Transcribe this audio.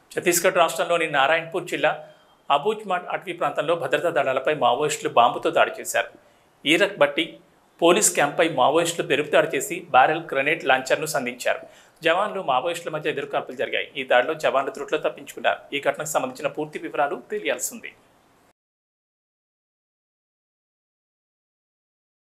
ఛత్తీస్గఢ్ రాష్ట్రంలోని నారాయణపూర్ జిల్లా అబూజ్మాట్ అటవీ ప్రాంతంలో భద్రతా దళాలపై మావోయిస్టులు బాంబుతో దాడి చేశారు. ఈరక్ బట్టి పోలీస్ క్యాంప్పై మావోయిస్టులు బెరుపుదాడి చేసి బ్యారెల్ గ్రెనేడ్ లాంచర్ను సంధించారు. జవాన్లు మావోయిస్టుల మధ్య ఎదురుకాల్పులు జరిగాయి. ఈ దాడిలో జవాన్లు త్రుట్లో తప్పించుకున్నారు. ఈ ఘటనకు సంబంధించిన పూర్తి వివరాలు తెలియాల్సి ఉంది.